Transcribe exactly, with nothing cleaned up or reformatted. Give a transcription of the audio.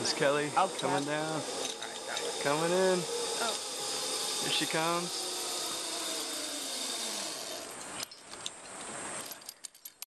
Miss Kelly I'll coming clap. down, Alright, that way. coming in. Oh. Here she comes.